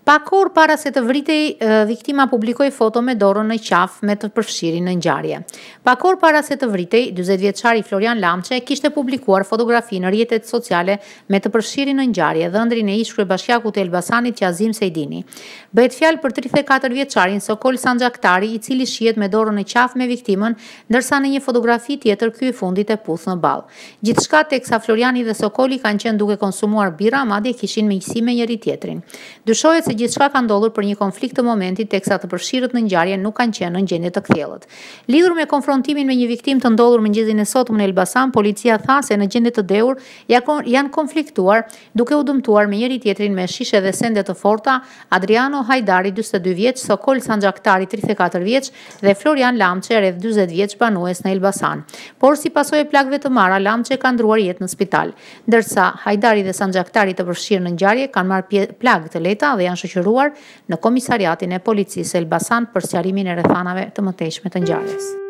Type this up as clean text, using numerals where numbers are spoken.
Pak orë para se të vritej, viktima publikoi foto me dorën në qafë me të përfshirjen në ngjarje. Pak orë para se të vritej, 40 vjeçari Florian Lamçe kishte publikuar fotografi në rrjetet sociale me të përfshirjen në ngjarje dhe ëndrin e ish kryebashkiakut të Elbasanit Qazim Sejdini. Bëhet fjalë për 34 vjeçarin Sokol Sanxhaktari, i cili shihet me dorën në qafë me viktimën, ndërsa në një fotografi tjetër ky i fundit e puth në ball. Gjithçka teksa Floriani dhe Sokoli kanë qenë duke konsumuar birra, madje kishin miqësi me njëri tjetrin. Dyshohet se gjithçka ka ndodhur për një konflikt të momentit, teksa të përfshirët në ngjarje nuk kanë qenë në gjendje të kthjellët. Lidhur me konfrontimin me një viktim të ndodhur mëngjesin e sotëm në Elbasan, policia tha se në gjendje të dhëur janë konfliktuar, duke u dëmtuar me njëri tjetrin me shishe dhe sende të forta Adriano Hajdari, 42 vjeç, Sokol Sanxhaktari, 34 vjeç dhe Florian Lamçe, rreth 40 vjeç, banues në Elbasan. Por si pasojë plagëve të marra, Lamçe ka ndruar jetë në spital, ndërsa Hajdari dhe Sanxhaktari të përfshirë në ngjarje kanë marrë plagë të lehta dhe janë shoqëruar në komisariatin e policisë Elbasan për sqarimin e rrethanave të mëtejshme të ngjarjes.